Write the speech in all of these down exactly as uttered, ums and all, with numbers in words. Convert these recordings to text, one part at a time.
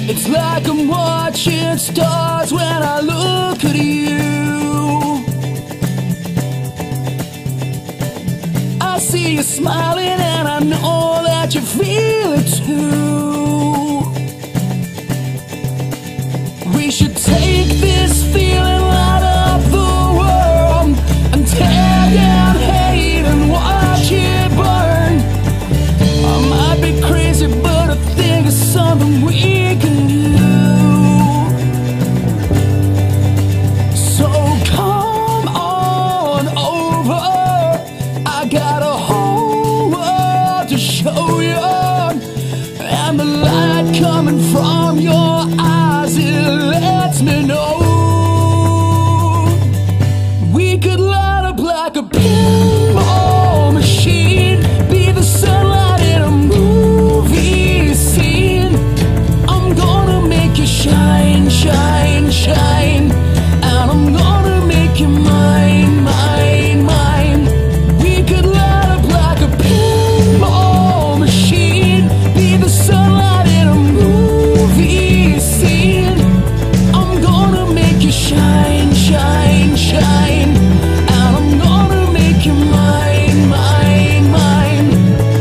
It's like I'm watching stars when I look at you. I see you smiling and I know that you feel it too. We should take this feeling right up the world and tear down hate and watch it burn. I might be crazy, but I think it's something we can do. So come on over, I got a whole world to show you, and the light coming from your eyes, it lets me know we could light up like a pinball machine, be the sunlight in a movie scene. I'm gonna make you shine, shine, shine, and I'm gonna make you mine, mine, mine. We could light up like a pinball machine, be the sunlight in a movie scene. I'm gonna make you shine, shine, shine, and I'm gonna make you mine, mine, mine.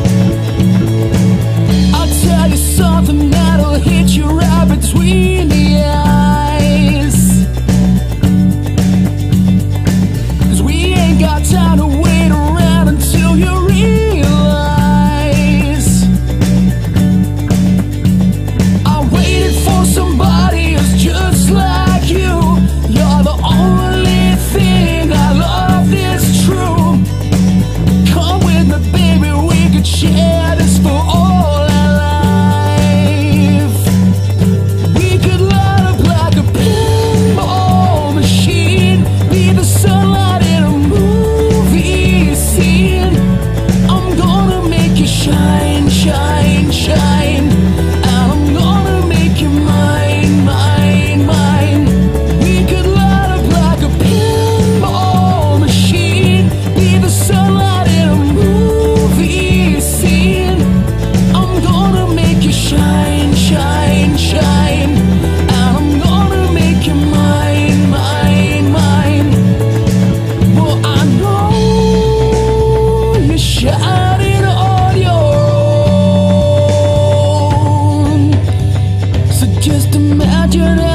I'll tell you something that'll hit you right between the eyes, 'cause we ain't got time to wait around until you realize I waited for somebody who's just like you. You're the only thing I love that's true. Come with me, baby, we could share this for all our life. We could light up like a pinball machine, be the sunlight in a movie scene. I'm gonna make you shine, shine, shine, and I'm gonna make you mine, mine, mine. We could light up like a pinball machine, be the sunlight in a movie scene. I'm gonna make you shine, shine, shine, and I'm gonna make you mine, mine, mine. Well, I know you're shining on your own, so just imagine